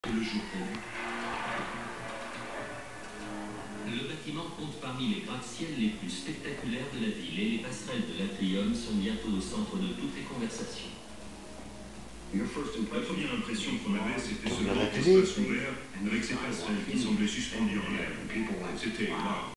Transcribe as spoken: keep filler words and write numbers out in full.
Le jour tombé. Le bâtiment compte parmi les gratte-ciels les plus spectaculaires de la ville et les passerelles de l'atrium sont bientôt au centre de toutes les conversations. La première impression qu'on avait, c'était ce Regarde la grand télé. espace ouvert avec ces passerelles qui semblaient suspendues en l'air. C'était waouh.